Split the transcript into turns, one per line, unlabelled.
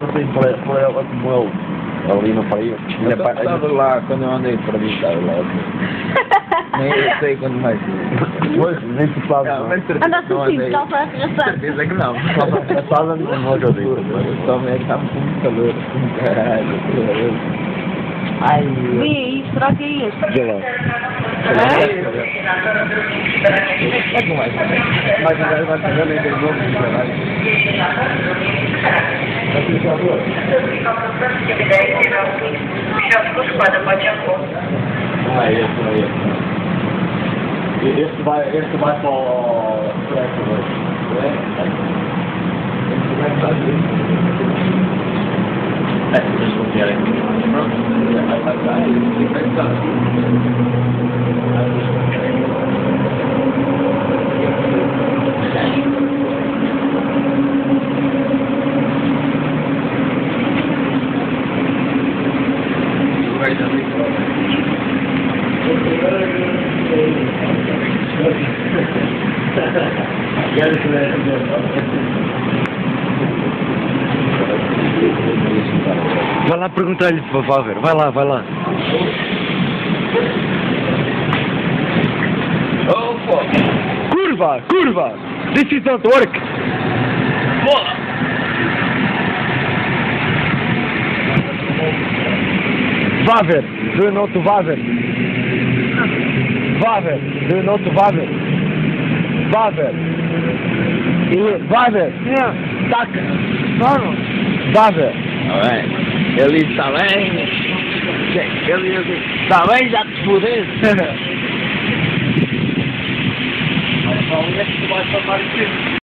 Assim, por ela como ele, ali no freio.
Eu estava lá, quando eu andei para mim, estava lá. Nem eu sei quando mais.
Pois, nem tu sabes.
Não, mas
Andaste
não
assim,
andei.
calça arrastada.
Certeza que não.
Engraçada não acredito.
Mas eu também estava com muito calor, com caralho.
Ai,
Vê aí, será que é este?
vê lá.
É com mais. Mas agora vai fazer nem tem nome de caralho.
Não é esse, não é esse. Este vai para o Expresso hoje. Vocês não querem.
Vai lá perguntar-lhe, vai ver. Vai lá, vai lá.
Opa!
Curva, curva! This is not work! Waver, do not waver. Waver, do not waver. Waver. Waver. Tak. Waver.
Ele está bem. Ele está bem, já te fudeste.
Onde é que tu vais passar isso?